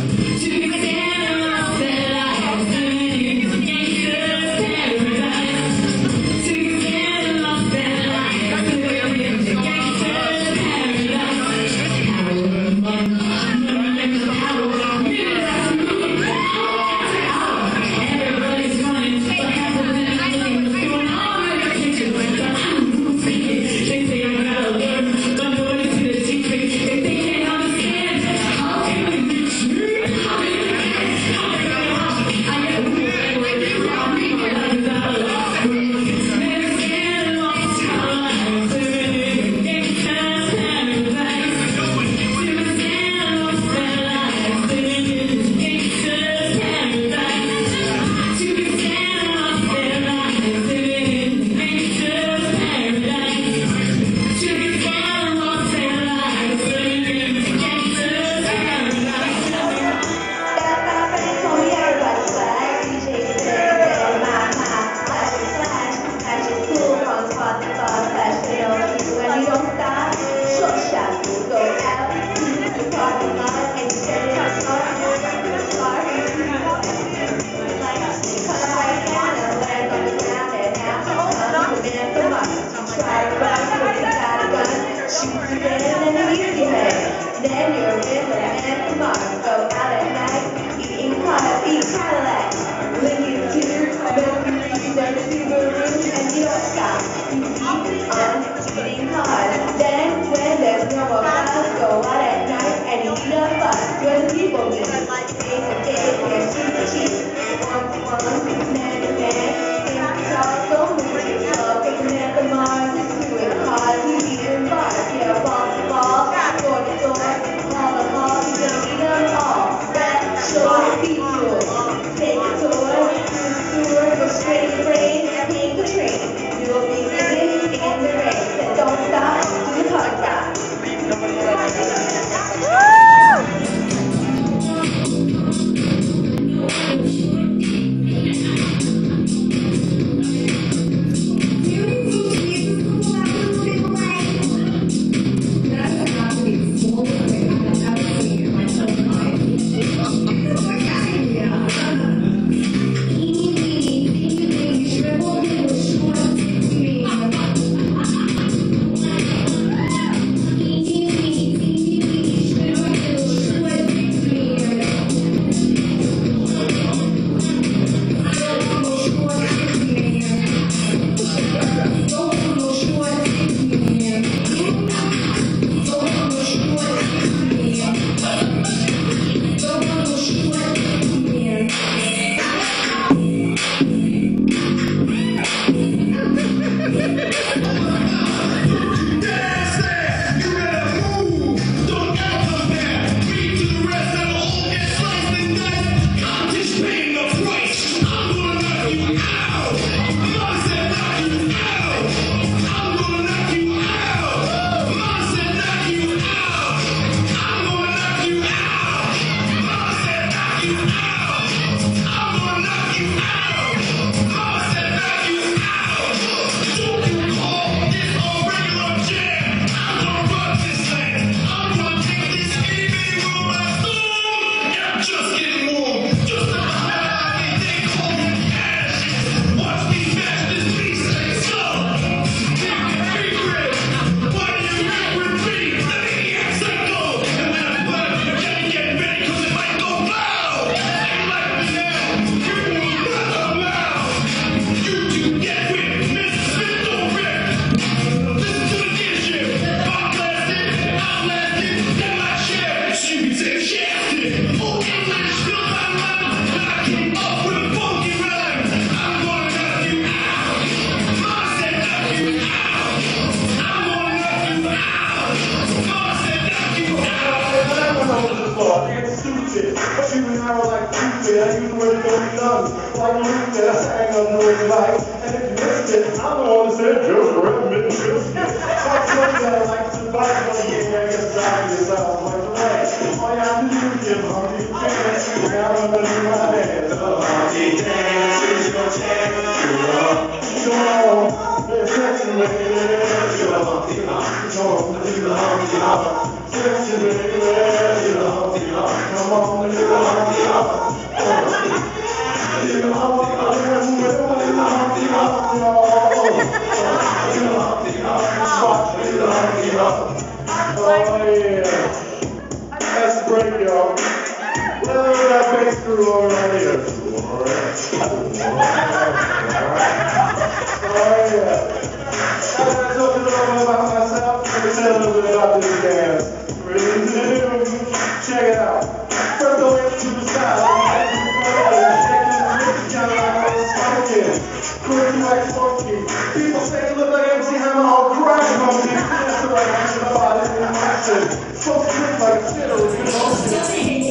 I like to buy, I guess, All you have to do is give Humpty a chance. Now I'm gonna do my dance. The Humpty dance is your chance to love. Come on, let's sexy baby. Do the Humpty Hump. Come on, do the Humpty Hump. Sexy baby, do the Humpty Hump. Come on, do the Humpty Hump. Do the Humpty Hump. Oh yeah, that's great, y'all. Well, that bass crew over right here. Oh yeah. Now that I told you a little bit about myself, let me tell you a little bit about this dance. Ready? Check it out. First go into the side. People say you look like MC Hammer all crying on me. That's the right answer. Folks look like a fiddle, you know.